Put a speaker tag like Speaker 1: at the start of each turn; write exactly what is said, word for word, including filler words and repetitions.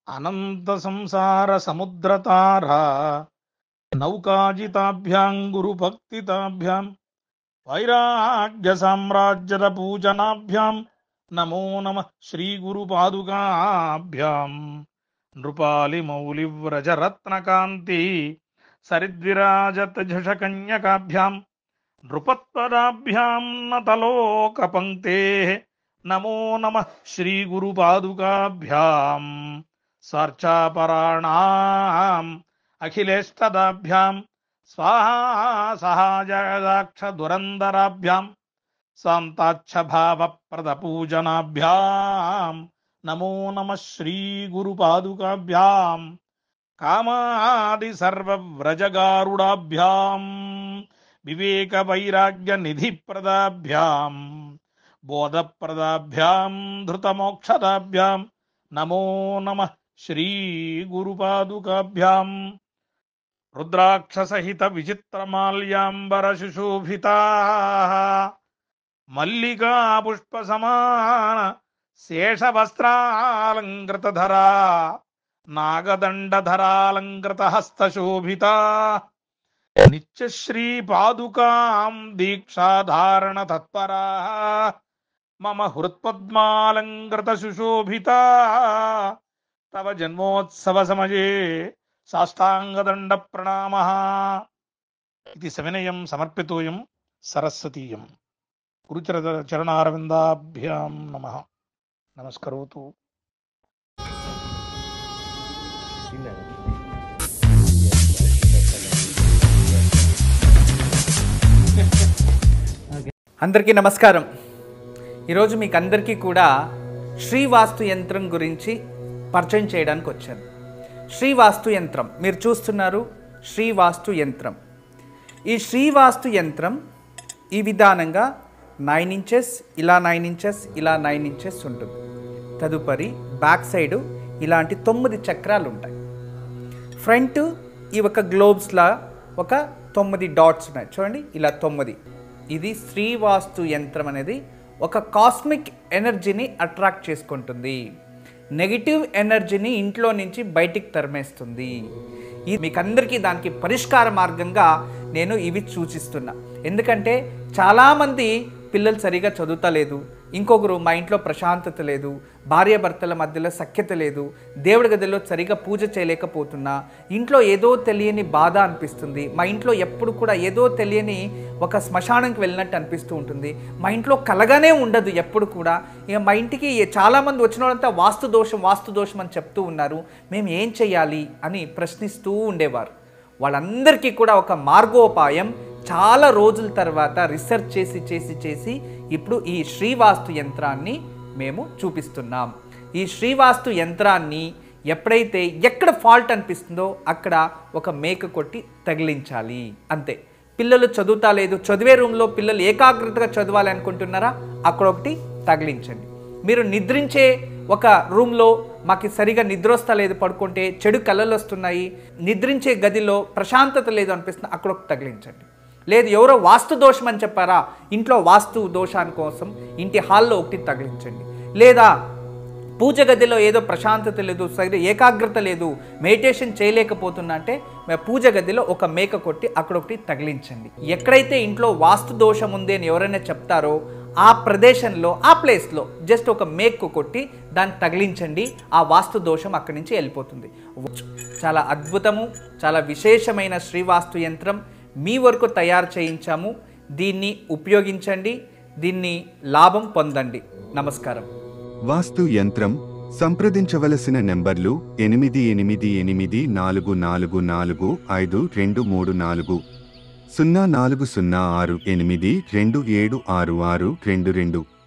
Speaker 1: అనంత సంసార సముద్రతారా నౌకాజితాభ్యాం గురు భక్తితాభ్యాం వైరాగ్య సామ్రాజ్యద పూజనాభ్యాం నమో నమ శ్రీ గురు పాదుకాభ్యాం నృపాలి మౌలి వ్రజరత్నకాంతి సరిద్విరాజత్ ఝషకన్యకాభ్యాం నృపత్పదాభ్యాం నతలోక పంక్తే నమో నమ శ్రీ గురు పాదుకాభ్యాం సార్చాపరాణాం అఖిలేష్టదాభ్యాం స్వాహా సహాజగదాక్ష దురందరాభ్యాం శాంతాక్ష భావప్రద పూజనాభ్యాం నమో నమ శ్రీ గురు పాదుకాభ్యాం కామాది సర్వవ్రజగారుడాభ్యాం వివేక వైరాగ్య నిధిప్రదాభ్యాం బోధప్రదాభ్యాం ధృతమోక్షదాభ్యాం నమో నమ శ్రీ గురు పాదుకాభ్యాం రుద్రాక్షసహిత విచిత్రమాల్యాంబర శుశోభితా మల్లికా పుష్ప సమాన శేషవస్త్రాలంకృతధరా నాగదండధరాలంకృత హస్తశోభితా నిత్యశ్రీ పాదుకాం దీక్షాధారణ తత్పరా మమ హృత్పద్మాలంకృత సుశోభితా తవ జన్మోత్సవ సమయే సాష్టాంగదండ ప్రణామః ఇది సవినయం సమర్పితోయం సరస్వతీయం గురుచర చరణారవిందాభ్యాం నమః నమస్కరోతు.
Speaker 2: అందరికీ నమస్కారం. ఈరోజు మీకు అందరికీ కూడా శ్రీవాస్తు యంత్రం గురించి పరిచయం చేయడానికి వచ్చాను. శ్రీవాస్తు యంత్రం మీరు చూస్తున్నారు. శ్రీవాస్తు యంత్రం ఈ శ్రీవాస్తు యంత్రం ఈ విధానంగా నైన్ ఇంచెస్ ఇలా నైన్ ఇంచెస్ ఇలా నైన్ ఇంచెస్ ఉంటుంది. తదుపరి బ్యాక్ సైడు ఇలాంటి తొమ్మిది చక్రాలు ఉంటాయి. ఫ్రంట్ ఈ ఒక గ్లోబ్స్లా ఒక తొమ్మిది డాట్స్ ఉన్నాయి చూడండి, ఇలా తొమ్మిది. ఇది శ్రీవాస్తు యంత్రం అనేది ఒక కాస్మిక్ ఎనర్జీని అట్రాక్ట్ చేసుకుంటుంది. నెగిటివ్ ఎనర్జీని ఇంట్లో నుంచి బయటికి తరిమేస్తుంది. ఇది మీకు అందరికీ దానికి పరిష్కార మార్గంగా నేను ఇవి సూచిస్తున్నా. ఎందుకంటే చాలామంది పిల్లలు సరిగా చదువుతలేదు, ఇంకొకరు మా ఇంట్లో ప్రశాంతత లేదు, భార్యాభర్తల మధ్యలో సఖ్యత లేదు, దేవుడి గదిలో సరిగా పూజ చేయలేకపోతున్నా, ఇంట్లో ఏదో తెలియని బాధ అనిపిస్తుంది, మా ఇంట్లో ఎప్పుడు కూడా ఏదో తెలియని ఒక శ్మశానంకి వెళ్ళినట్టు అనిపిస్తూ ఉంటుంది, మా ఇంట్లో కలగానే ఉండదు ఎప్పుడు కూడా. ఇక మా ఇంటికి చాలామంది వచ్చిన వాళ్ళంతా వాస్తు దోషం వాస్తు దోషం అని చెప్తూ ఉన్నారు, మేము ఏం చేయాలి అని ప్రశ్నిస్తూ ఉండేవారు. వాళ్ళందరికీ కూడా ఒక మార్గోపాయం చాలా రోజుల తర్వాత రీసెర్చ్ చేసి చేసి చేసి ఇప్పుడు ఈ శ్రీవాస్తు యంత్రాన్ని మేము చూపిస్తున్నాం. ఈ శ్రీవాస్తు యంత్రాన్ని ఎప్పుడైతే ఎక్కడ ఫాల్ట్ అనిపిస్తుందో అక్కడ ఒక మేక కొట్టి తగిలించాలి అంతే. పిల్లలు చదువుతా లేదు, చదివే రూమ్లో పిల్లలు ఏకాగ్రతగా చదవాలి అనుకుంటున్నారా, అక్కడ ఒకటి తగిలించండి. మీరు నిద్రించే ఒక రూమ్లో మాకు సరిగా నిద్ర వస్తలేదు, పడుకుంటే చెడు కళలు వస్తున్నాయి, నిద్రించే గదిలో ప్రశాంతత లేదు అనిపిస్తుంది, అక్కడ ఒకటి తగిలించండి. లేదు ఎవరో వాస్తు దోషం అని చెప్పారా, ఇంట్లో వాస్తు దోషాని కోసం ఇంటి హాల్లో ఒకటి తగిలించండి. లేదా పూజ గదిలో ఏదో ప్రశాంతత లేదు, సరిగ్గా ఏకాగ్రత లేదు, మెడిటేషన్ చేయలేకపోతున్నా అంటే పూజ గదిలో ఒక మేక కొట్టి అక్కడ ఒకటి తగిలించండి. ఎక్కడైతే ఇంట్లో వాస్తు దోషం ఉంది అని ఎవరైనా చెప్తారో ఆ ప్రదేశంలో ఆ ప్లేస్లో జస్ట్ ఒక మేకు కొట్టి దాన్ని తగిలించండి. ఆ వాస్తు దోషం అక్కడి నుంచి వెళ్ళిపోతుంది. చాలా అద్భుతము, చాలా విశేషమైన శ్రీవాస్తు యంత్రం మీ వరకు తయారు చేయించాము. దీన్ని ఉపయోగించండి, దీన్ని లాభం పొందండి. నమస్కారం.
Speaker 3: వాస్తు యంత్రం సంప్రదించవలసిన నెంబర్లు ఎనిమిది ఎనిమిది ఎనిమిది నాలుగు నాలుగు నాలుగు ఐదు రెండు మూడు నాలుగు, సున్నా నాలుగు సున్నా ఆరు ఎనిమిది రెండు ఏడు ఆరు ఆరు రెండు రెండు.